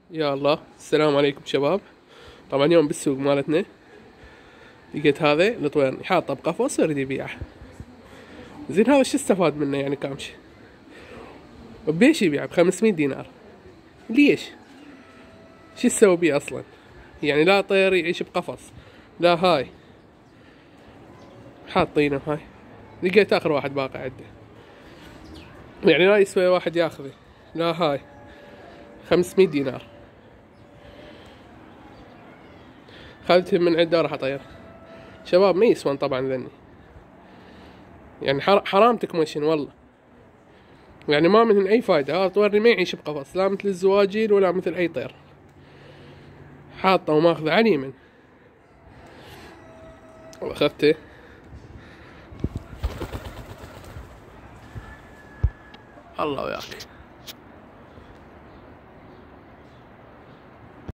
يا الله، السلام عليكم شباب. طبعا اليوم بالسوق مالتنا لقيت هذا الطويرني حاطه بقفص ويريد يبيعه. زين هذا شو استفاد منه يعني كامش؟ بيش يبيعه ب500 دينار؟ ليش؟ شو تسوي بيه اصلا؟ يعني لا طير يعيش بقفص، لا هاي حاطينه هاي. لقيت اخر واحد باقي عنده، يعني لا يسوى واحد ياخذه، لا هاي 500 دينار. خذته من عنده وراح اطير. شباب ما يسوون طبعا ذني، يعني حرام تكمشن والله، يعني ما منهن اي فايدة. هذا طويرني ما يعيش بقفص، لا مثل الزواجيل ولا مثل اي طير. حاطه وماخذه على اليمن، واخذته الله وياك.